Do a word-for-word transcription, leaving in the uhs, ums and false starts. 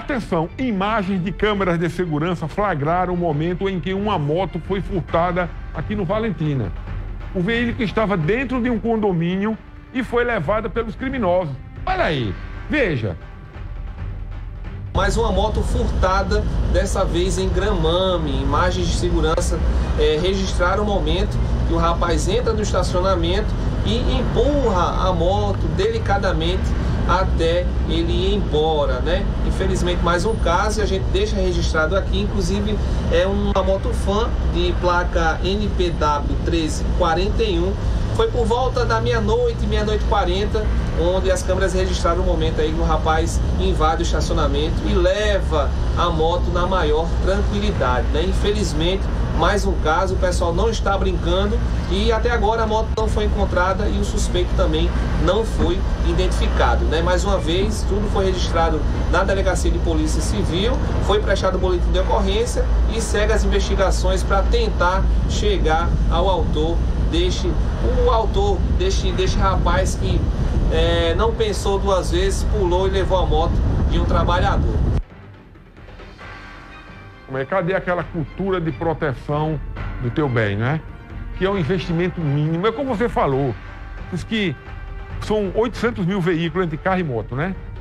Atenção, imagens de câmeras de segurança flagraram o momento em que uma moto foi furtada aqui no Valentina. O veículo estava dentro de um condomínio e foi levado pelos criminosos. Olha aí, veja. Mais uma moto furtada, dessa vez em Gramame. Imagens de segurança é, registraram o momento que o rapaz entra no estacionamento e empurra a moto delicadamente até ele ir embora, né? Infelizmente, mais um caso e a gente deixa registrado aqui. Inclusive, é uma motofã de placa N P W treze quarenta e um. Foi por volta da meia-noite, meia-noite e quarenta, onde as câmeras registraram o momento aí que o rapaz invade o estacionamento e leva a moto na maior tranquilidade, né? Infelizmente, mais um caso, o pessoal não está brincando e até agora a moto não foi encontrada e o suspeito também não foi identificado, né? Mais uma vez, tudo foi registrado na Delegacia de Polícia Civil, foi prestado o boletim de ocorrência e segue as investigações para tentar chegar ao autor deste, o autor deste, deste rapaz que é, não pensou duas vezes, pulou e levou a moto de um trabalhador. Cadê aquela cultura de proteção do teu bem, né? Que é um investimento mínimo. É como você falou, diz que são oitocentos mil veículos entre carro e moto, né?